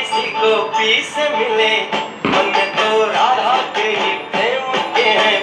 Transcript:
किसी गोपी से मिले, मन में तो राधा के ही प्रेम के हैं